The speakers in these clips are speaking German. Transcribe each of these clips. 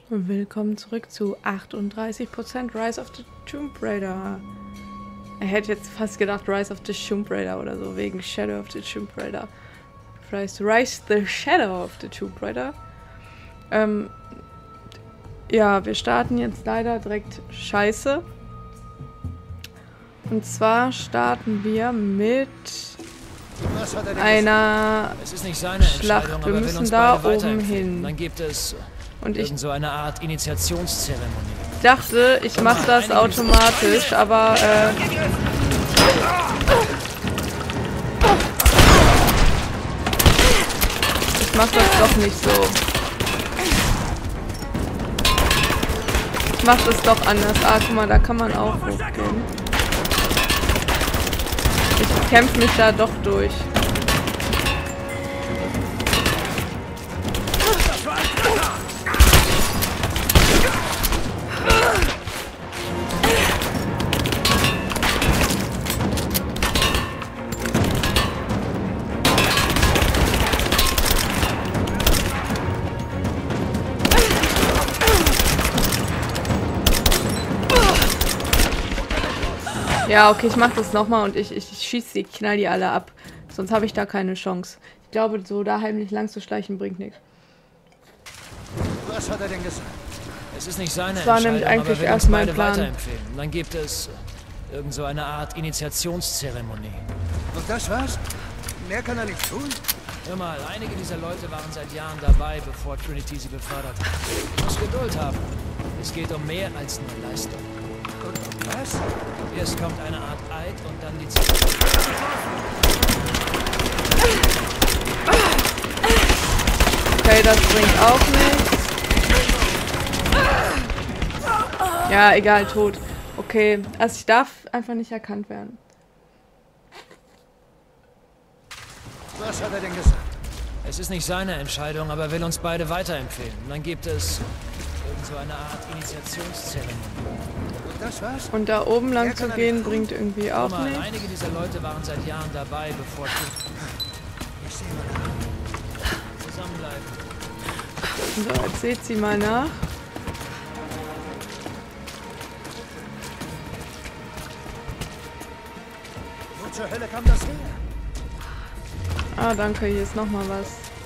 Willkommen zurück zu 38% Rise of the Tomb Raider. Er hätte jetzt fast gedacht Rise of the Tomb Raider oder so, wegen Shadow of the Tomb Raider. Rise the Shadow of the Tomb Raider. Ja, wir starten jetzt leider direkt scheiße. Und zwar starten wir mit einer Schlacht. Wir müssen da oben hin. Dann gibt es und so eine Art Initiationszeremonie. Ich dachte, ich mache das automatisch, aber ich mache das doch nicht so. Ich mache das doch anders. Ah, guck mal, da kann man auch hochgehen. Ich kämpfe mich da doch durch. Ja, okay, ich mach das nochmal und ich schieße die, knall die alle ab. Sonst habe ich da keine Chance. Ich glaube, so da heimlich lang zu schleichen bringt nichts. Was hat er denn gesagt? Es ist nicht seine Entscheidung. Das war nämlich eigentlich erst mein Plan. Dann gibt es irgend so eine Art Initiationszeremonie. Und das war's? Mehr kann er nicht tun? Hör mal, einige dieser Leute waren seit Jahren dabei, bevor Trinity sie befördert hat. Du musst Geduld haben. Es geht um mehr als nur Leistung. Und was? Erst kommt eine Art Eid und dann die Zeit. Okay, das bringt auch nichts. Ja, egal, tot. Okay, also ich darf einfach nicht erkannt werden. Was hat er denn gesagt? Es ist nicht seine Entscheidung, aber er will uns beide weiterempfehlen. Dann gibt es irgend so eine Art Initiationszeremonie. Das war's? Und da oben lang zu gehen bringt irgendwie auch nichts. Einige dieser Leute waren seit Jahren dabei, bevor ich sehe mal. Zusammenbleiben. So, jetzt seht sie mal nach. Wo zur Hölle kam das her? Ah, danke, hier ist nochmal was.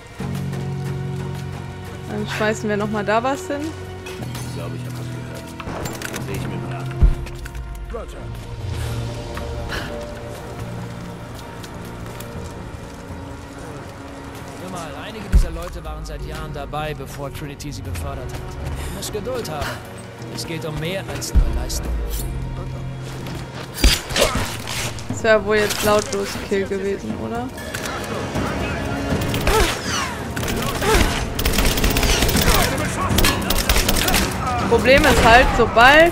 Dann schmeißen wir nochmal da was hin. Ich glaube, ich habe was gehört. Sehe ich mir mal an. Roger. Hör mal, einige dieser Leute waren seit Jahren dabei, bevor Trinity sie befördert hat. Du musst Geduld haben. Es geht um mehr als nur Leistung. Das wäre wohl jetzt lautlos Kill gewesen, oder? Problem ist halt, sobald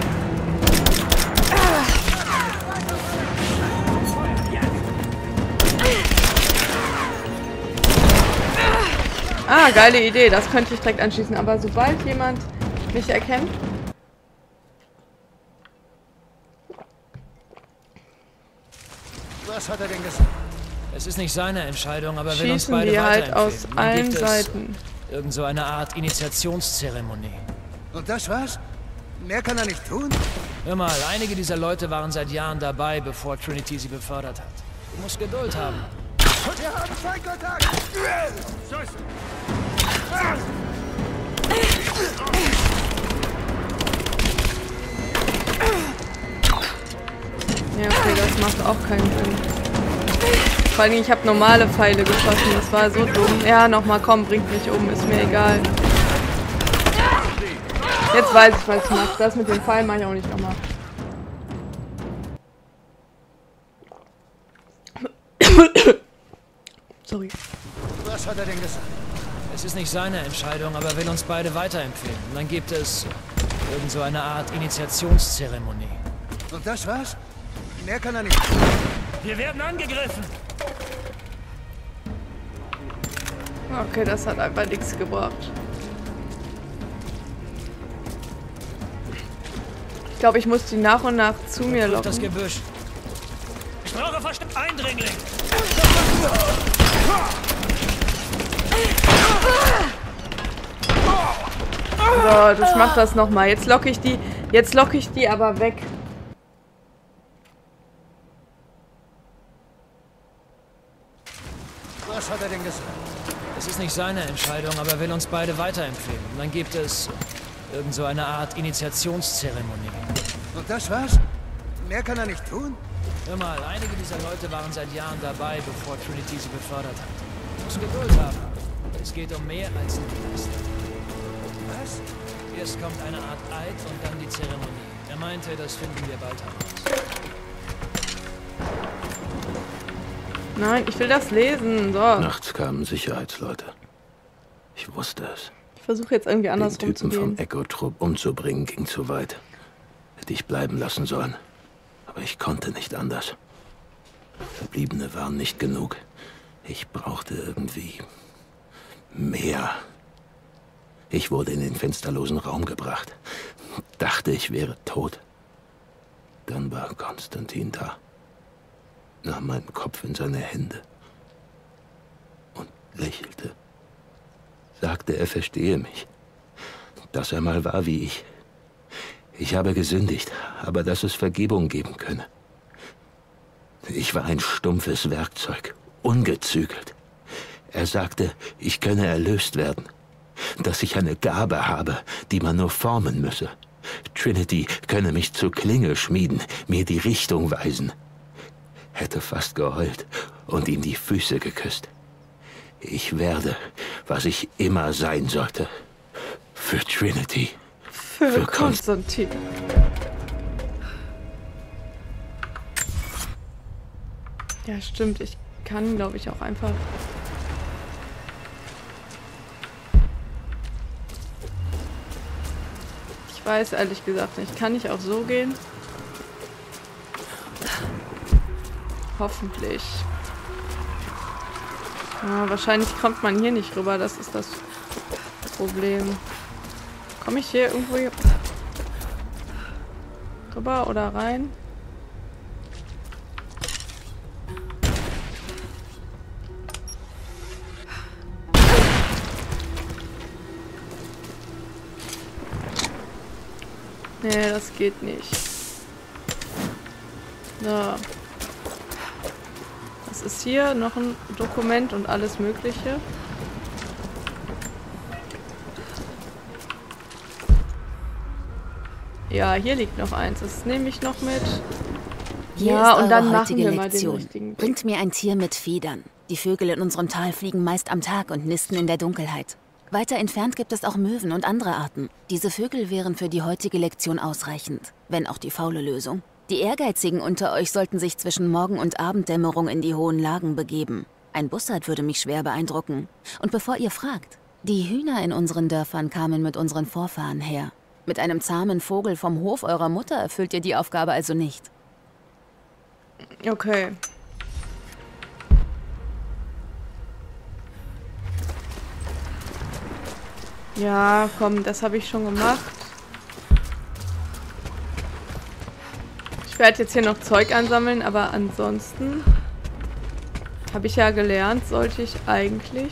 geile Idee, das könnte ich direkt anschließen, aber sobald jemand mich erkennt. Was hat er denn gesagt? Es ist nicht seine Entscheidung, aber er will uns Schießen beide die halt weiterempfehlen. aus Dann allen gibt es Seiten. irgend so eine Art Initiationszeremonie. Und das war's? Mehr kann er nicht tun? Hör mal, einige dieser Leute waren seit Jahren dabei, bevor Trinity sie befördert hat. Du musst Geduld haben. Wir haben Feindkontakt! Scheiße! Ja, okay, das macht auch keinen Sinn. Vor allem, ich habe normale Pfeile geschossen, das war so dumm. Ja, nochmal, komm, bringt mich um, ist mir egal. Jetzt weiß ich, was ich mache. Das mit den Pfeilen mache ich auch nicht nochmal. Sorry. Was hat er denn gesagt? Es ist nicht seine Entscheidung, aber er will uns beide weiterempfehlen. Dann gibt es irgend so eine Art Initiationszeremonie. Und das war's? Mehr kann er nicht tun. Wir werden angegriffen! Okay, das hat einfach nichts gebracht. Ich glaube, ich muss die nach und nach zu mir locken. Das Gebüsch. Ich brauche Verstärkung. Eindringling! So, das macht das nochmal. Jetzt locke ich die aber weg. Was hat er denn gesagt? Es ist nicht seine Entscheidung, aber er will uns beide weiterempfehlen. Und dann gibt es irgend so eine Art Initiationszeremonie. Und das war's? Mehr kann er nicht tun? Hör mal, einige dieser Leute waren seit Jahren dabei, bevor Trinity sie befördert hat. Du musst Geduld haben. Es geht um mehr als nur die Leistung. Was? Erst kommt eine Art Eid und dann die Zeremonie. Er meinte, das finden wir bald heraus. Nein, ich will das lesen. So. Nachts kamen Sicherheitsleute. Ich wusste es. Ich versuche jetzt irgendwie Den andersrum zu Typen vom gehen. Echo-Trupp umzubringen ging zu weit. Hätte ich bleiben lassen sollen. Aber ich konnte nicht anders. Verbliebene waren nicht genug. Ich brauchte irgendwie mehr. Ich wurde in den fensterlosen Raum gebracht. Dachte, ich wäre tot. Dann war Konstantin da. Nahm meinen Kopf in seine Hände und lächelte. Sagte, er verstehe mich. Dass er mal war wie ich. Ich habe gesündigt, aber dass es Vergebung geben könne. Ich war ein stumpfes Werkzeug, ungezügelt. Er sagte, ich könne erlöst werden. Dass ich eine Gabe habe, die man nur formen müsse. Trinity könne mich zur Klinge schmieden, mir die Richtung weisen. Hätte fast geheult und ihm die Füße geküsst. Ich werde, was ich immer sein sollte. Für Trinity. Für Konstantin. Ja, stimmt. Ich kann, glaube ich, auch einfach... Ich weiß ehrlich gesagt nicht. Kann ich auch so gehen? Hoffentlich. Ja, wahrscheinlich kommt man hier nicht rüber. Das ist das Problem. Komme ich hier irgendwo hier rüber oder rein? Nee, das geht nicht. So. Was ist hier? Noch ein Dokument und alles Mögliche. Ja, hier liegt noch eins. Das nehme ich noch mit. Hier Ja, ist und dann eure machen heutige wir mal den Lektion. richtigen Weg. Bringt mir ein Tier mit Federn. Die Vögel in unserem Tal fliegen meist am Tag und nisten in der Dunkelheit. Weiter entfernt gibt es auch Möwen und andere Arten. Diese Vögel wären für die heutige Lektion ausreichend, wenn auch die faule Lösung. Die Ehrgeizigen unter euch sollten sich zwischen Morgen- und Abenddämmerung in die hohen Lagen begeben. Ein Bussard würde mich schwer beeindrucken. Und bevor ihr fragt, die Hühner in unseren Dörfern kamen mit unseren Vorfahren her. Mit einem zahmen Vogel vom Hof eurer Mutter erfüllt ihr die Aufgabe also nicht. Okay. Ja, komm, das habe ich schon gemacht. Ich werde jetzt hier noch Zeug ansammeln, aber ansonsten habe ich ja gelernt, sollte ich eigentlich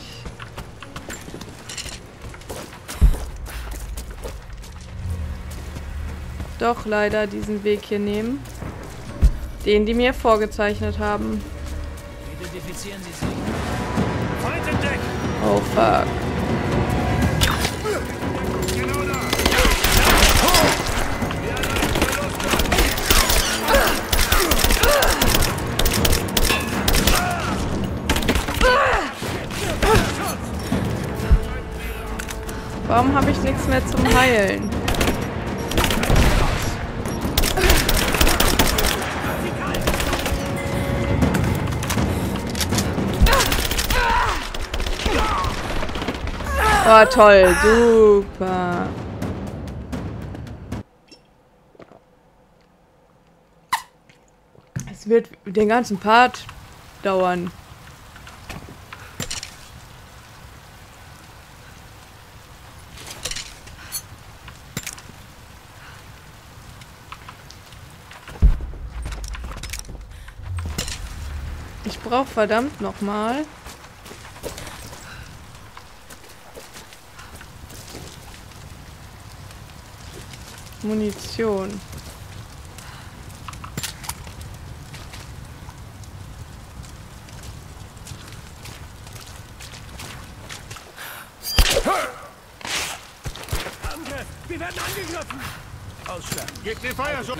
doch leider diesen Weg hier nehmen, den die mir vorgezeichnet haben. Identifizieren Sie sich. Feind entdeckt! Oh fuck. Warum habe ich nichts mehr zum Heilen? Oh, toll, super. Es wird den ganzen Part dauern. Ich brauche verdammt nochmal. Munition. Angriff! Wir werden angegriffen! Ausschlag! Gebt den Feuerschutz!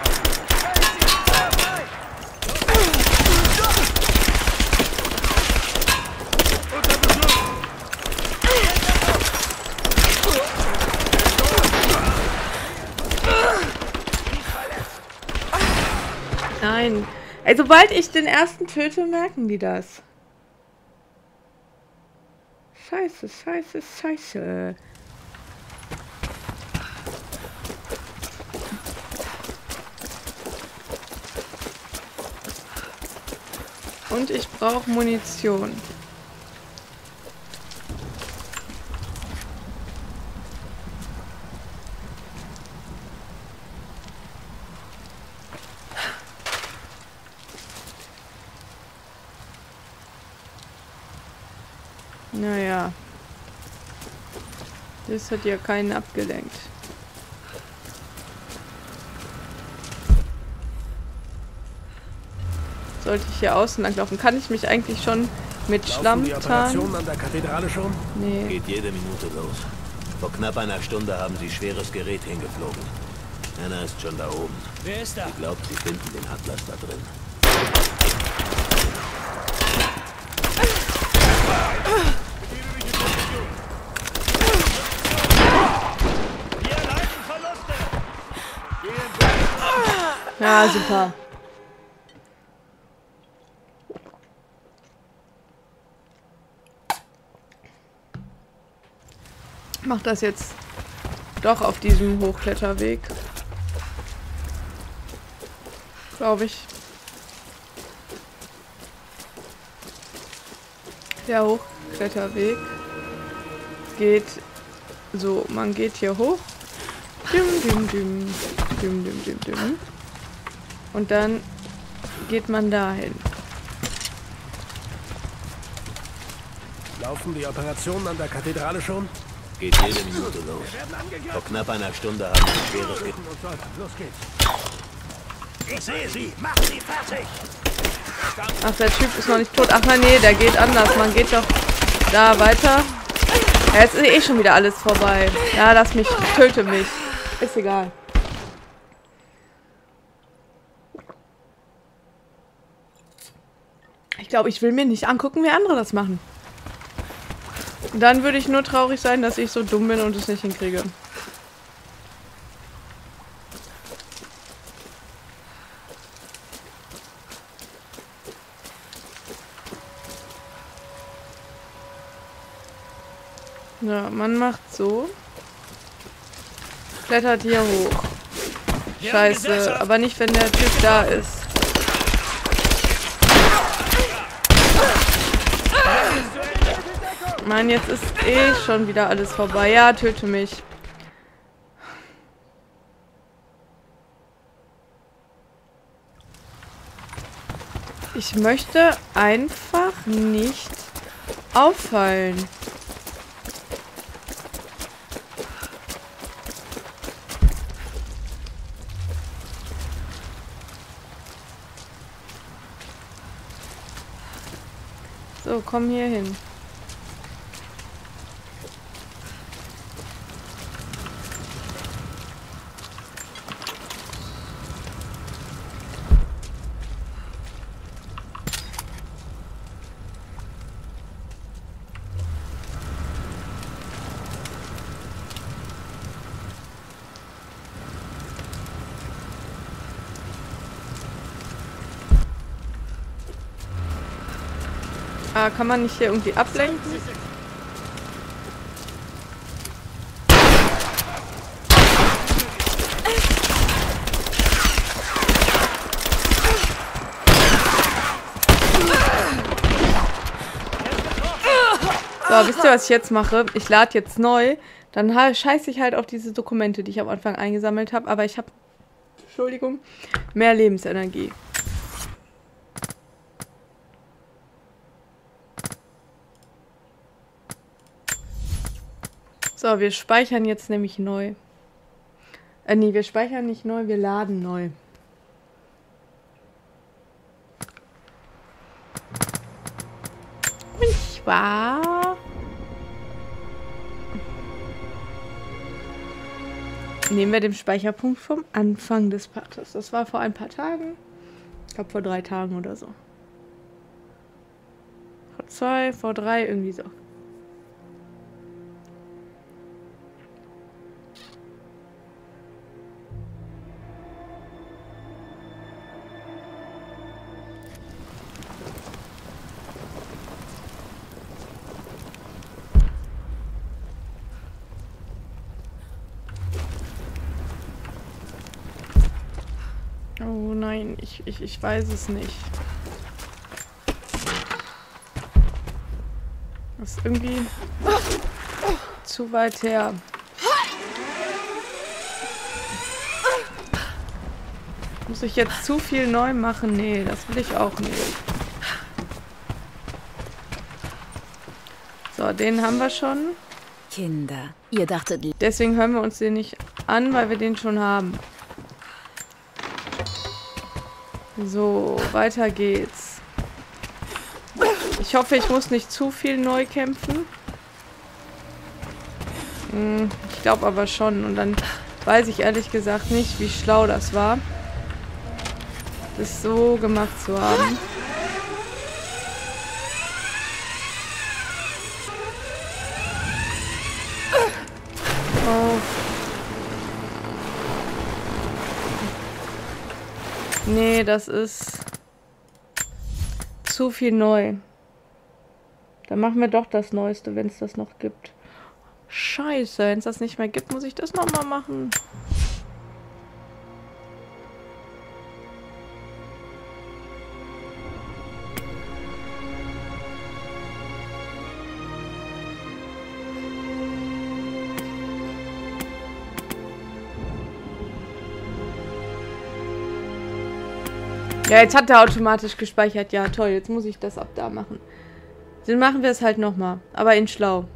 Unter Beschuss! Nein. Ey, sobald ich den ersten töte, merken die das. Scheiße, scheiße, scheiße. Und ich brauche Munition. Naja. Das hat ja keinen abgelenkt. Sollte ich hier außen langlaufen? Kann ich mich eigentlich schon mit Schlamm Die tarnen? Operation an der Kathedrale schon? Nee. Geht jede Minute los. Vor knapp einer Stunde haben sie schweres Gerät hingeflogen. Anna ist schon da oben. Wer ist da? Ich glaube, sie finden den Atlas da drin. Wir erleiden Verluste! Ja, super. Mach das jetzt doch auf diesem Hochkletterweg. Glaube ich. Der Hochkletterweg geht so, man geht hier hoch. Düm, düm, düm, düm, düm, düm, düm. Und dann geht man dahin. Laufen die Operationen an der Kathedrale schon? Geht jede Minute los. Vor knapp einer Stunde haben sie schweres Gerät. Los geht's. Ich sehe sie. Mach sie fertig. Ach, der Typ ist noch nicht tot. Ach nein, nee, der geht anders. Man geht doch da weiter. Ja, jetzt ist eh schon wieder alles vorbei. Ja, lass mich. Töte mich. Ist egal. Ich glaube, ich will mir nicht angucken, wie andere das machen. Dann würde ich nur traurig sein, dass ich so dumm bin und es nicht hinkriege. Ja, man macht so. Klettert hier hoch. Scheiße, aber nicht, wenn der Typ da ist. Mann, jetzt ist eh schon wieder alles vorbei. Ja, töte mich. Ich möchte einfach nicht auffallen. So, komm hier hin. Ah, kann man nicht hier irgendwie ablenken? So, wisst ihr, was ich jetzt mache? Ich lade jetzt neu. Dann scheiße ich halt auf diese Dokumente, die ich am Anfang eingesammelt habe. Aber ich habe, Entschuldigung, mehr Lebensenergie. So, wir speichern jetzt nämlich neu. Nee, wir speichern nicht neu, wir laden neu. Nicht wahr? Nehmen wir den Speicherpunkt vom Anfang des Partes. Das war vor ein paar Tagen. Ich glaube vor 3 Tagen oder so. Vor 2, vor 3, irgendwie so. Oh nein, ich weiß es nicht. Das ist irgendwie zu weit her. Muss ich jetzt zu viel neu machen? Nee, das will ich auch nicht. So, den haben wir schon. Kinder, ihr dachtet... Deswegen hören wir uns den nicht an, weil wir den schon haben. So, weiter geht's. Ich hoffe, ich muss nicht zu viel neu kämpfen. Ich glaube aber schon. Und dann weiß ich ehrlich gesagt nicht, wie schlau das war, das so gemacht zu haben. Oh. Nee, das ist zu viel neu. Dann machen wir doch das Neueste, wenn es das noch gibt. Scheiße, wenn es das nicht mehr gibt, muss ich das nochmal machen. Ja, jetzt hat er automatisch gespeichert. Ja, toll. Jetzt muss ich das ab da machen. Dann machen wir es halt nochmal. Aber in schlau.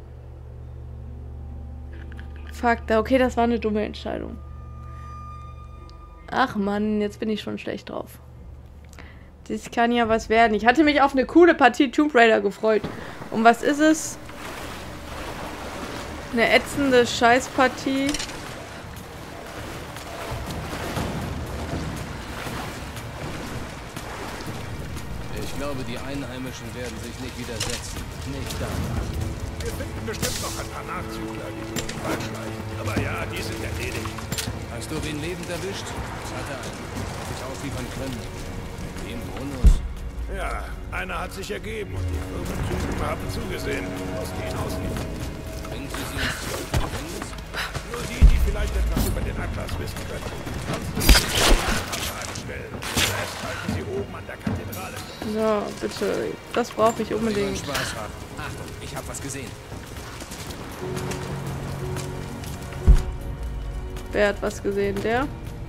Fuck, okay, das war eine dumme Entscheidung. Ach Mann, jetzt bin ich schon schlecht drauf. Das kann ja was werden. Ich hatte mich auf eine coole Partie Tomb Raider gefreut. Und was ist es? Eine ätzende Scheißpartie. Ich glaube, die Einheimischen werden sich nicht widersetzen. Nicht danach. Wir finden bestimmt noch ein paar Nachzügler, die sich im Wald schleichen. Aber ja, die sind erledigt. Hast du wen lebend erwischt? Das hat er einen. Hat sich ausliefern können. Dem Bonus. Ja, einer hat sich ergeben und die Firmentypen haben zugesehen, was die ihn ausliefern. Bringen Sie sie ins Gefängnis? Nur die vielleicht etwas über den Atlas wissen können. Sonst müssen Sie ein paar Fragen stellen. Den Rest halten Sie oben an der Kathedrale. So, bitte. Das brauche ich unbedingt. Spaß haben. Achtung, ich habe was gesehen. Wer hat was gesehen? Der?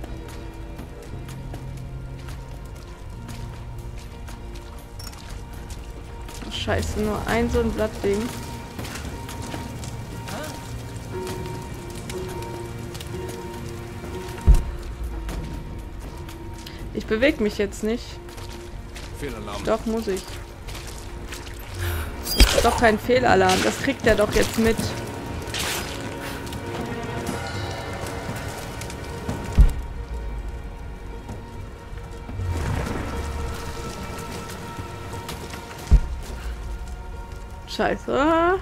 Oh, scheiße, nur ein so ein Blattding. Ich bewege mich jetzt nicht. Fehlalarm. Doch, muss ich. Das ist doch kein Fehlalarm. Das kriegt er doch jetzt mit. Scheiße.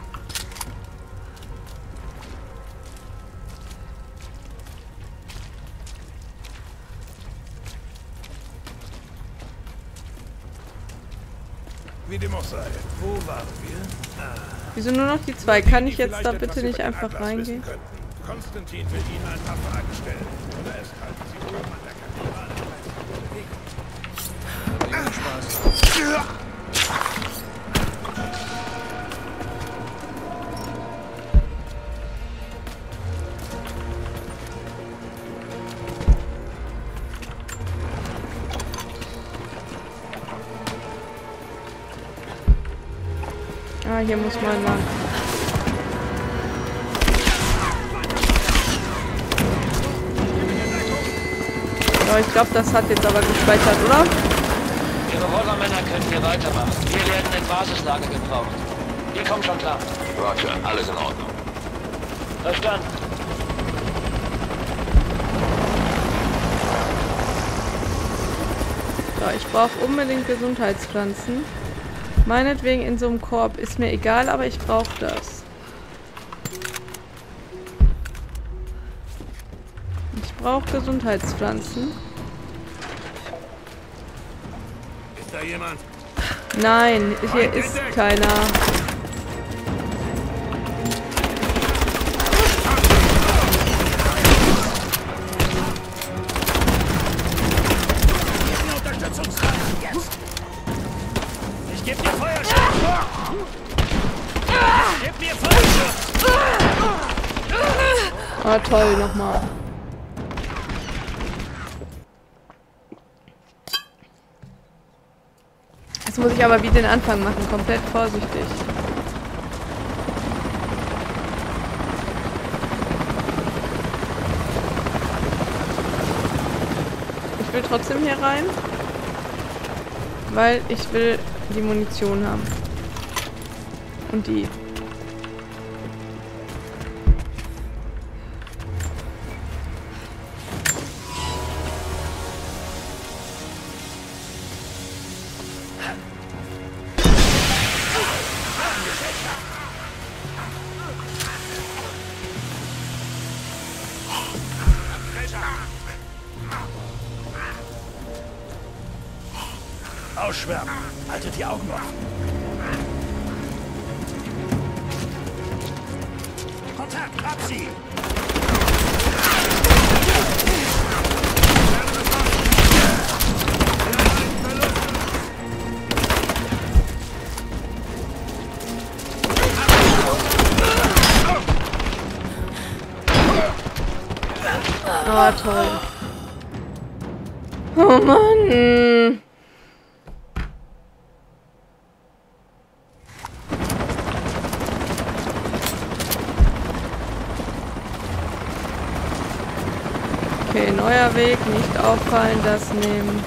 Wie dem auch sei. Wo waren wir? Wieso nur noch die zwei? Kann ich Die jetzt da vielleicht bitte etwas nicht über den einfach Atlas wissen reingehen? könnten. Konstantin will Ihnen ein paar Fragen stellen. Oder es halten Sie oben an der Kathedrale. Spaß. Ah, hier muss man lang. So, ich glaube, das hat jetzt aber gespeichert, oder? Die Revolvermänner können hier weitermachen. Wir werden in Basislager gebraucht. Die kommen schon klar. Roger, alles in Ordnung. Verstanden. So, ich brauche unbedingt Gesundheitspflanzen. Meinetwegen in so einem Korb. Ist mir egal, aber ich brauche das. Ich brauche Gesundheitspflanzen. Ist da jemand? Nein, hier ist keiner. Ich geb dir Feuerschutz! Gib mir Feuerschutz! Ah, toll, nochmal. Jetzt muss ich aber wie den Anfang machen, komplett vorsichtig. Ich will trotzdem hier rein, weil ich will die Munition haben. Und die. Ausschwärmen! Haltet die Augen offen! Kontakt! Hab sie! Ah, toll. Oh Mann. Okay, neuer Weg, nicht auffallen, das nehmen.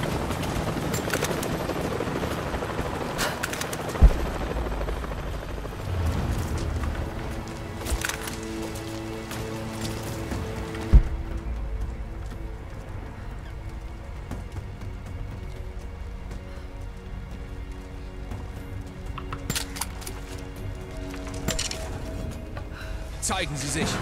Zeigen Sie sich.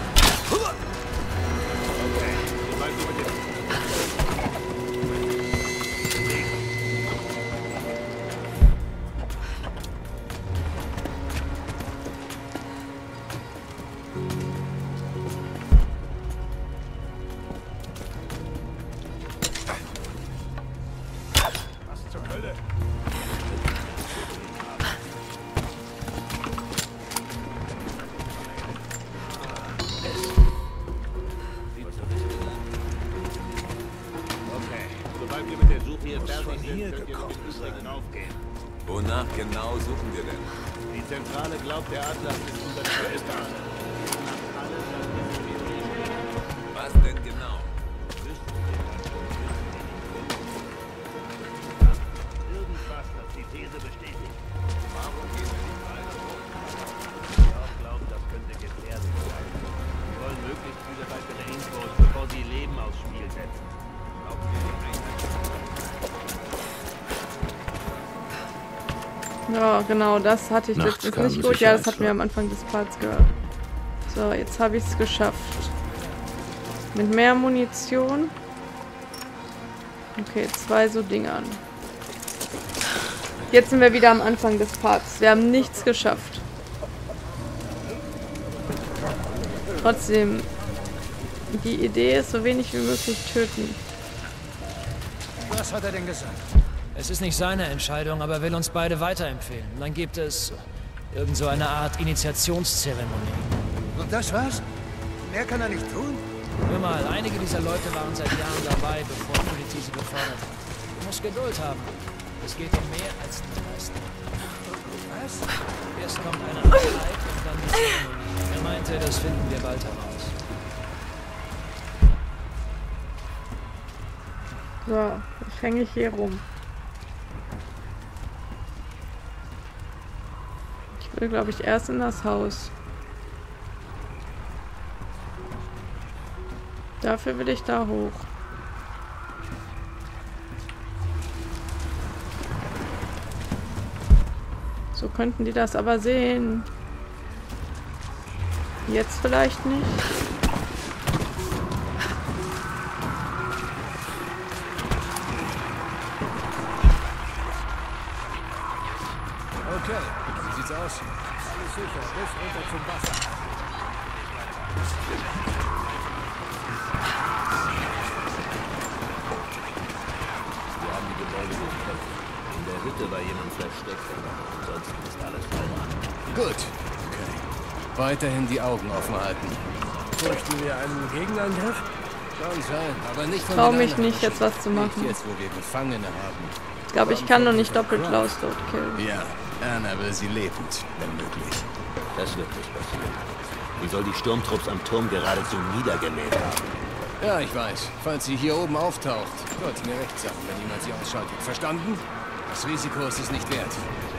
Was zur Hölle? Okay, sobald wir mit der Suche hier fertig sind, könnt ihr mit dem Übrigen aufgehen. Wonach genau suchen wir denn? Die Zentrale glaubt, der Atlas ist unter der Zentrale. Was denn genau? Irgendwas, das die These bestätigt. Warum gehen wir nicht weiter? Ich glaube, das könnte gefährlich sein. Wir wollen möglichst viele weitere Infos, bevor sie Leben aufs Spiel setzen. Glauben wir die Einheit? Ja, genau, das hatte ich Nachts letztens kamen nicht gut. Ja, das Sicherheitsleute. hatten wir am Anfang des Parts gehört. So, jetzt habe ich es geschafft. Mit mehr Munition. Okay, 2 so Dingern. Jetzt sind wir wieder am Anfang des Parts. Wir haben nichts geschafft. Trotzdem, die Idee ist, so wenig wie möglich töten. Was hat er denn gesagt? Es ist nicht seine Entscheidung, aber er will uns beide weiterempfehlen. Und dann gibt es irgend so eine Art Initiationszeremonie. Und das war's? Mehr kann er nicht tun? Hör mal, einige dieser Leute waren seit Jahren dabei, bevor Trinity sie befördert hat. Du musst Geduld haben. Es geht um mehr als nur Leistung. Was? Erst kommt eine Einheit und dann die Zeremonie. Er meinte, das finden wir bald heraus. So, jetzt hänge ich hier rum. Ich will, glaube ich, erst in das Haus. Dafür will ich da hoch. So könnten die das aber sehen. Jetzt vielleicht nicht. Okay, wie sieht's aus? Alles sicher, bis runter zum Wasser. Wir haben die Gebäude durchkämpft. In der Hütte war jemand versteckt. Ansonsten ist alles verloren. Gut. Okay. Weiterhin die Augen offen halten. Fürchten wir einen Gegenangriff? Kann sein, aber nicht von Trau den mich anderen nicht, jetzt was zu Nicht machen. jetzt, wo wir Gefangene haben. Ich glaube, ich kann noch nicht doppelt Lausdot killen. Ja, Anna will sie lebend, wenn möglich. Das wird nicht passieren. Wie soll die Sturmtrupps am Turm geradezu niedergemäht haben? Ja, ich weiß. Falls sie hier oben auftaucht, sollte mir recht sagen, wenn jemand sie ausschaltet. Verstanden? Das Risiko ist es nicht wert.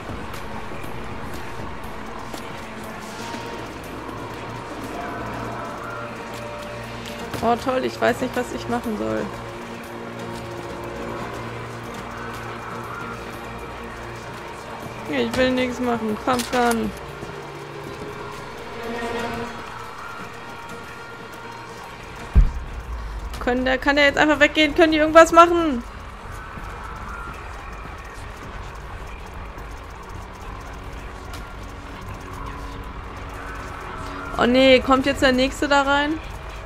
Oh toll, ich weiß nicht, was ich machen soll. Ich will nichts machen. Pumpgun. Kann der jetzt einfach weggehen? Können die irgendwas machen? Oh nee, kommt jetzt der nächste da rein?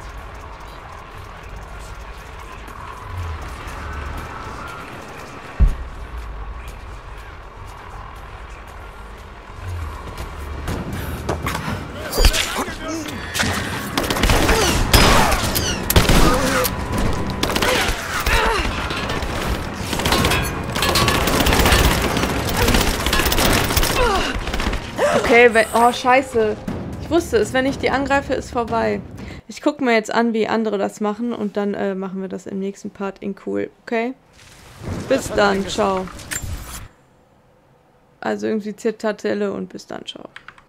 Okay, oh scheiße. Ich wusste es, wenn ich die angreife, ist vorbei. Ich gucke mir jetzt an, wie andere das machen und dann machen wir das im nächsten Part in cool, okay? Bis dann, ciao. Also irgendwie Zitadelle und bis dann, ciao.